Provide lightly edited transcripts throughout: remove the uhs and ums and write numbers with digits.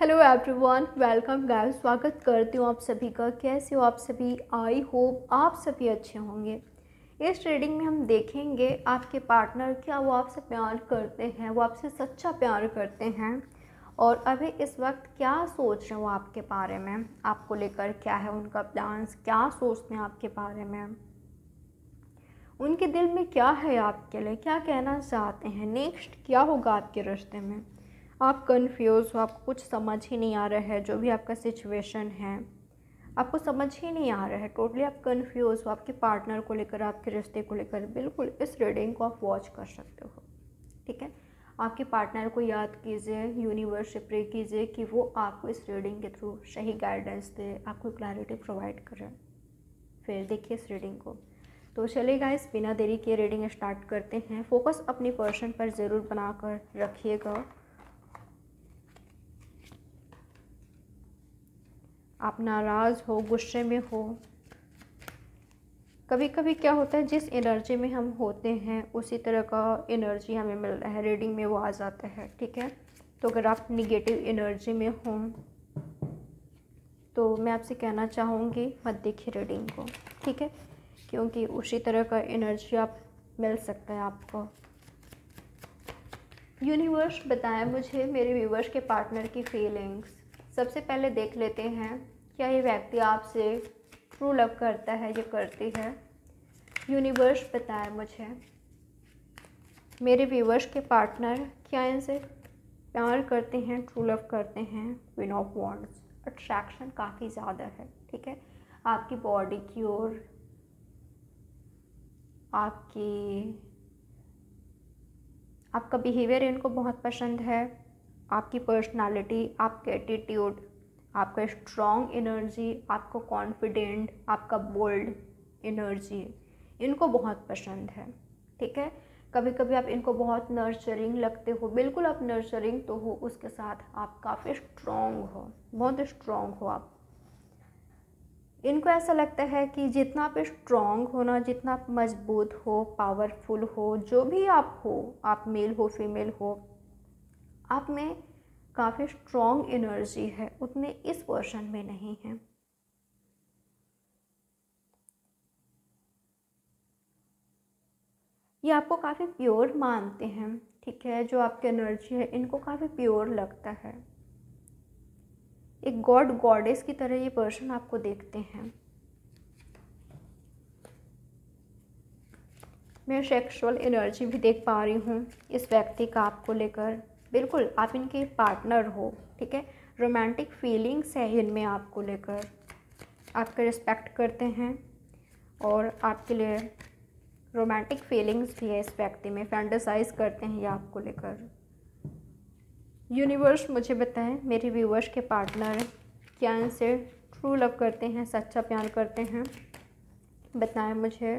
Hello everyone, welcome guys. स्वागत करती हूँ आप सभी का। कैसे हो आप सभी? आई होप आप सभी अच्छे होंगे। इस रीडिंग में हम देखेंगे आपके पार्टनर क्या वो आपसे प्यार करते हैं, वो आपसे सच्चा प्यार करते हैं और अभी इस वक्त क्या सोच रहे हैं वो आपके बारे में, आपको लेकर क्या है उनका प्लान्स, क्या सोचते हैं आपके बारे में, उनके दिल में क्या है आपके लिए, क्या कहना चाहते हैं, नेक्स्ट क्या होगा आपके रिश्ते में। आप कंफ्यूज हो, आपको कुछ समझ ही नहीं आ रहा है। जो भी आपका सिचुएशन है आपको समझ ही नहीं आ रहा है, टोटली आप कंफ्यूज हो आपके पार्टनर को लेकर, आपके रिश्ते को लेकर। बिल्कुल इस रीडिंग को आप वॉच कर सकते हो, ठीक है। आपके पार्टनर को याद कीजिए, यूनिवर्स से प्रे कीजिए कि वो आपको इस रीडिंग के थ्रू सही गाइडेंस दे, आपको क्लैरिटी प्रोवाइड करे। फिर देखिए इस रीडिंग को। तो चलिए गाइस, बिना देरी के रीडिंग स्टार्ट करते हैं। फोकस अपनी पर्सन पर ज़रूर बनाकर रखिएगा। आप नाराज़ हो, गुस्से में हो, कभी कभी क्या होता है जिस एनर्जी में हम होते हैं उसी तरह का एनर्जी हमें मिल रहा है, रीडिंग में वो आ जाता है, ठीक है। तो अगर आप निगेटिव एनर्जी में हों तो मैं आपसे कहना चाहूँगी मत देखिए रीडिंग को, ठीक है, क्योंकि उसी तरह का एनर्जी आप मिल सकता है आपको। यूनिवर्स बताया मुझे मेरे व्यूवर्स के पार्टनर की फीलिंग्स। सबसे पहले देख लेते हैं क्या ये व्यक्ति आपसे ट्रू लव करता है या करती है। यूनिवर्स बताया मुझे मेरे व्यूवर्स के पार्टनर क्या इनसे प्यार करते हैं, ट्रू लव करते हैं। क्वीन ऑफ वॉन्ड्स, अट्रैक्शन काफ़ी ज़्यादा है, ठीक है। आपकी बॉडी की ओर, आपका बिहेवियर इनको बहुत पसंद है, आपकी पर्सनालिटी, आपका एटीट्यूड, आपका स्ट्रॉन्ग एनर्जी, आपको कॉन्फिडेंट, आपका बोल्ड एनर्जी इनको बहुत पसंद है, ठीक है। कभी कभी आप इनको बहुत नर्चरिंग लगते हो, बिल्कुल आप नर्चरिंग तो हो, उसके साथ आप काफ़ी स्ट्रॉन्ग हो, बहुत स्ट्रॉन्ग हो आप। इनको ऐसा लगता है कि जितना आप स्ट्रॉन्ग हो ना, जितना आप मजबूत हो, पावरफुल हो, जो भी आप हो, आप मेल हो फीमेल हो, आप में काफ़ी स्ट्रॉन्ग एनर्जी है, उतने इस पर्सन में नहीं है। ये आपको काफ़ी प्योर मानते हैं, ठीक है। जो आपकी एनर्जी है इनको काफ़ी प्योर लगता है। एक गॉड गॉडेस की तरह ये पर्सन आपको देखते हैं। मैं सेक्सुअल एनर्जी भी देख पा रही हूँ इस व्यक्ति का आपको लेकर। बिल्कुल आप इनके पार्टनर हो, ठीक है। रोमांटिक फीलिंग्स है इनमें आपको लेकर, आपका रिस्पेक्ट करते हैं और आपके लिए रोमांटिक फीलिंग्स भी है इस व्यक्ति में, फैंटेसाइज करते हैं ये आपको लेकर। यूनिवर्स मुझे बताएं मेरे व्यूवर्स के पार्टनर क्या इनसे ट्रू लव करते हैं, सच्चा प्यार करते हैं। बताएं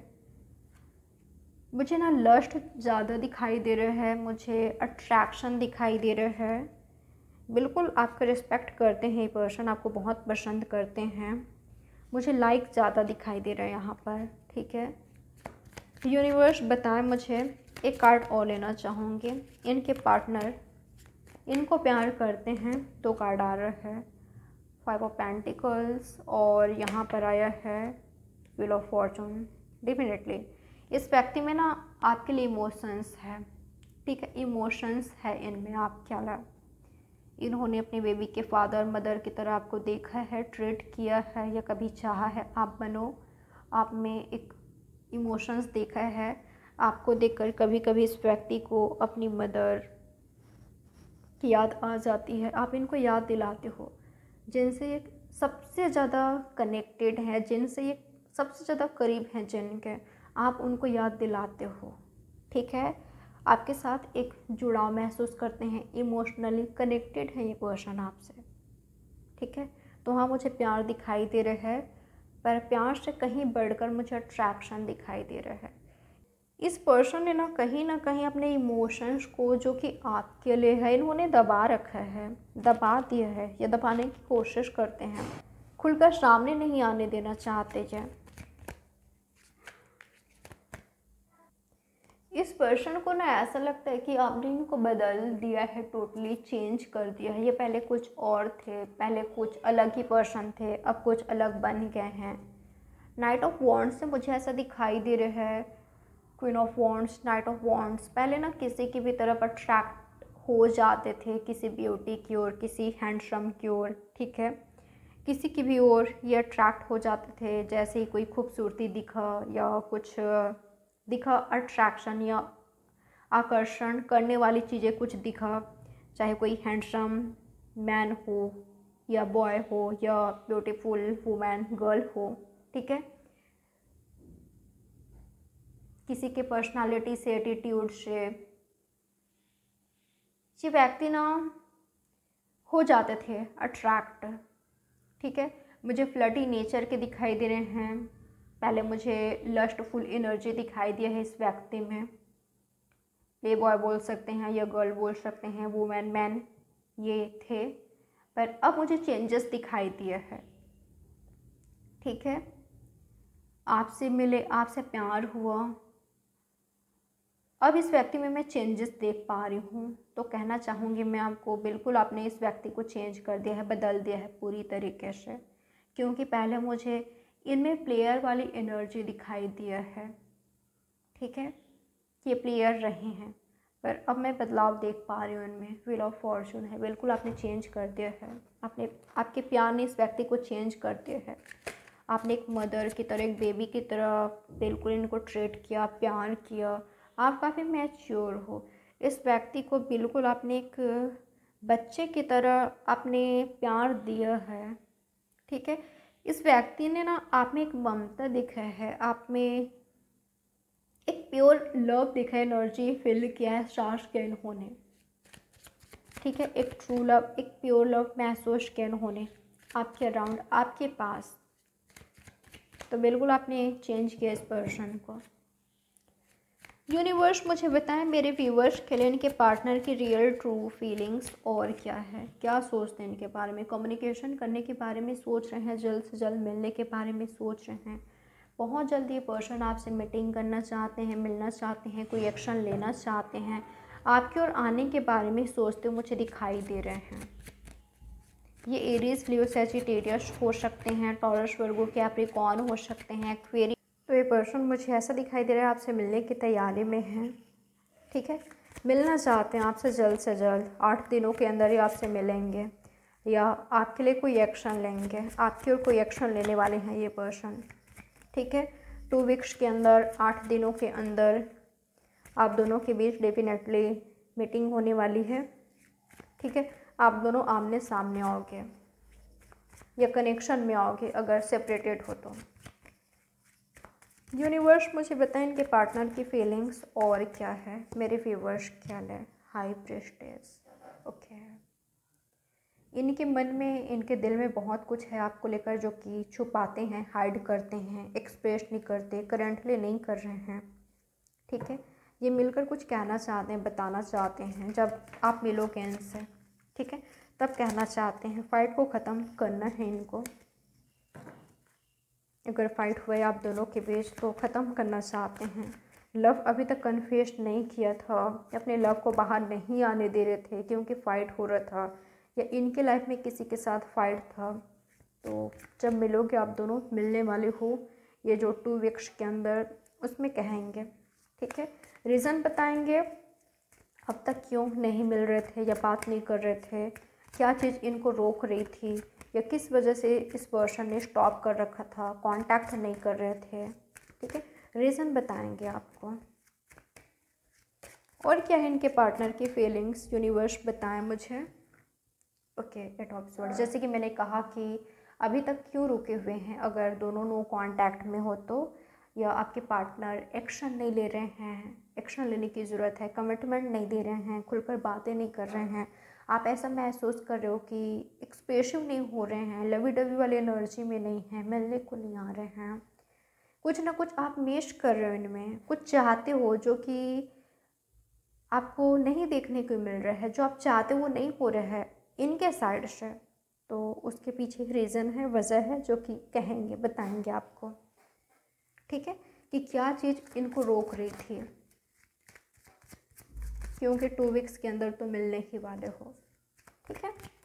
मुझे ना लस्ट ज़्यादा दिखाई दे रहा है, मुझे अट्रैक्शन दिखाई दे रहा है। बिल्कुल आपका रिस्पेक्ट करते हैं ये पर्सन, आपको बहुत पसंद करते हैं। मुझे लाइक ज़्यादा दिखाई दे रहा है यहाँ पर, ठीक है। यूनिवर्स बताएं मुझे, एक कार्ड और लेना चाहूँगी। इनके पार्टनर इनको प्यार करते हैं, दो कार्ड आ रहा है, 5 ऑफ पेंटिकल्स और यहाँ पर आया है व्हील ऑफ फॉर्चून। डेफिनेटली इस व्यक्ति में ना आपके लिए इमोशंस है, ठीक है, इमोशंस है इनमें आपके लिए। इन्होंने अपने बेबी के फादर मदर की तरह आपको देखा है, ट्रीट किया है या कभी चाहा है आप बनो। आप में एक इमोशंस देखा है, आपको देखकर कभी कभी इस व्यक्ति को अपनी मदर की याद आ जाती है, आप इनको याद दिलाते हो। जिनसे ये सबसे ज़्यादा कनेक्टेड है, जिनसे ये सबसे ज़्यादा करीब हैं, जिनके आप उनको याद दिलाते हो, ठीक है। आपके साथ एक जुड़ाव महसूस करते हैं, इमोशनली कनेक्टेड है ये पर्सन आपसे, ठीक है। तो हाँ, मुझे प्यार दिखाई दे रहा है, पर प्यार से कहीं बढ़कर मुझे अट्रैक्शन दिखाई दे रहा है। इस पर्सन ने ना कहीं अपने इमोशंस को, जो कि आपके लिए है, इन्होंने दबा रखा है, दबा दिया है या दबाने की कोशिश करते हैं, खुलकर सामने नहीं आने देना चाहते हैं। इस पर्सन को ना ऐसा लगता है कि आपने इनको बदल दिया है, टोटली चेंज कर दिया है। ये पहले कुछ और थे, पहले कुछ अलग ही पर्सन थे, अब कुछ अलग बन गए हैं। नाइट ऑफ वॉन्ड्स से मुझे ऐसा दिखाई दे रहा है, queen of wands, knight of wands. पहले ना किसी की भी तरफ अट्रैक्ट हो जाते थे, किसी ब्यूटी की ओर, किसी हैंडसम की ओर, ठीक है, किसी की भी ओर ये अट्रैक्ट हो जाते थे। जैसे ही कोई खूबसूरती दिखा या कुछ दिखा, अट्रैक्शन या आकर्षण करने वाली चीज़ें कुछ दिखा, चाहे कोई हैंडसम मैन हो या बॉय हो या ब्यूटीफुल वुमेन गर्ल हो, ठीक है, किसी के पर्सनालिटी से, एटीट्यूड से ये व्यक्ति ना हो जाते थे अट्रैक्ट, ठीक है। मुझे फ्लर्टी नेचर के दिखाई दे रहे हैं। पहले मुझे लस्टफुल एनर्जी दिखाई दिया है इस व्यक्ति में। प्ले बॉय बोल सकते हैं या गर्ल बोल सकते हैं, वुमेन मैन ये थे, पर अब मुझे चेंजेस दिखाई दिए हैं, ठीक है। आपसे मिले, आपसे प्यार हुआ, अब इस व्यक्ति में मैं चेंजेस देख पा रही हूँ। तो कहना चाहूँगी मैं आपको, बिल्कुल आपने इस व्यक्ति को चेंज कर दिया है, बदल दिया है पूरी तरीके से। क्योंकि पहले मुझे इनमें प्लेयर वाली एनर्जी दिखाई दिया है, ठीक है, ये प्लेयर रहे हैं, पर अब मैं बदलाव देख पा रही हूँ इनमें। व्हील ऑफ फॉर्चून है, बिल्कुल आपने चेंज कर दिया है। आपने, आपके प्यार ने इस व्यक्ति को चेंज कर दिया है। आपने एक मदर की तरह, एक बेबी की तरह बिल्कुल इनको ट्रीट किया, प्यार किया। आप काफ़ी मैच्योर हो। इस व्यक्ति को बिल्कुल आपने एक बच्चे की तरह आपने प्यार दिया है, ठीक है। इस व्यक्ति ने ना आप में एक ममता दिखा है, आप में एक प्योर लव दिखा है, एनर्जी फील किया है स्टार्स के इन्होंने, ठीक है। एक ट्रू लव, एक प्योर लव महसूस किया इन्होंने आपके अराउंड, आपके पास। तो बिल्कुल आपने चेंज किया इस पर्सन को। यूनिवर्स मुझे बताएं मेरे व्यूवर्स के लिए इनके पार्टनर की रियल ट्रू फीलिंग्स और क्या है, क्या सोचते हैं इनके बारे में। कम्युनिकेशन करने के बारे में सोच रहे हैं, जल्द से जल्द मिलने के बारे में सोच रहे हैं, बहुत जल्द ये पर्सन आपसे मीटिंग करना चाहते हैं, मिलना चाहते हैं, कोई एक्शन लेना चाहते हैं, आपकी ओर आने के बारे में सोचते मुझे दिखाई दे रहे हैं। ये एरीज, लियो, सैजिटेरियस हो सकते हैं, टॉरस, वर्गो, कैप्रिकॉर्न हो सकते हैं, एक्वेरियस। तो ये पर्सन मुझे ऐसा दिखाई दे रहा है आपसे मिलने की तैयारी में है, ठीक है, मिलना चाहते हैं आपसे जल्द से जल्द। 8 दिनों के अंदर ही आपसे मिलेंगे या आपके लिए कोई एक्शन लेंगे, आपकी ओर कोई एक्शन लेने वाले हैं ये पर्सन, ठीक है। 2 वीक्स के अंदर, 8 दिनों के अंदर आप दोनों के बीच डेफिनेटली मीटिंग होने वाली है, ठीक है। आप दोनों आमने सामने आओगे या कनेक्शन में आओगे अगर सेपरेटेड हो तो। यूनिवर्स मुझे बताएं इनके पार्टनर की फीलिंग्स और क्या है, मेरे व्यूवर्स क्या है। High prestige, okay. इनके मन में, इनके दिल में बहुत कुछ है आपको लेकर जो कि छुपाते हैं, हाइड करते हैं, एक्सप्रेस नहीं करते, करंटली नहीं कर रहे हैं, ठीक है। ये मिलकर कुछ कहना चाहते हैं, बताना चाहते हैं। जब आप मिलोगे इनसे, ठीक है, तब कहना चाहते हैं। फाइट को ख़त्म करना है इनको। अगर फाइट हुआ है आप दोनों के बीच तो ख़त्म करना चाहते हैं। लव अभी तक कन्फेस नहीं किया था, अपने लव को बाहर नहीं आने दे रहे थे क्योंकि फ़ाइट हो रहा था या इनके लाइफ में किसी के साथ फ़ाइट था। तो जब मिलोगे आप दोनों, मिलने वाले हो ये जो 2 वीक्स के अंदर, उसमें कहेंगे, ठीक है। रीज़न बताएंगे अब तक क्यों नहीं मिल रहे थे या बात नहीं कर रहे थे, क्या चीज़ इनको रोक रही थी या किस वजह से इस पर्सन ने स्टॉप कर रखा था, कांटेक्ट नहीं कर रहे थे, ठीक है। रीज़न बताएंगे आपको। और क्या है इनके पार्टनर की फीलिंग्स, यूनिवर्स बताएं मुझे। ओके, 8 ऑफ स्वॉर्ड्स, जैसे कि मैंने कहा कि अभी तक क्यों रुके हुए हैं, अगर दोनों नो कांटेक्ट में हो तो, या आपके पार्टनर एक्शन नहीं ले रहे हैं, एक्शन लेने की ज़रूरत है, कमिटमेंट नहीं दे रहे हैं, खुलकर बातें नहीं कर रहे हैं, आप ऐसा महसूस कर रहे हो कि एक्सप्रेसिव नहीं हो रहे हैं, लवी डवी वाली एनर्जी में नहीं हैं, मिलने को नहीं आ रहे हैं, कुछ ना कुछ आप मिस कर रहे हो इनमें, कुछ चाहते हो जो कि आपको नहीं देखने को मिल रहा है, जो आप चाहते हो वो नहीं हो रहा है इनके साइड से। तो उसके पीछे एक रीज़न है, वजह है जो कि कहेंगे, बताएंगे आपको, ठीक है, कि क्या चीज़ इनको रोक रही थी। क्योंकि 2 वीक्स के अंदर तो मिलने ही वाले हो। ठीक है।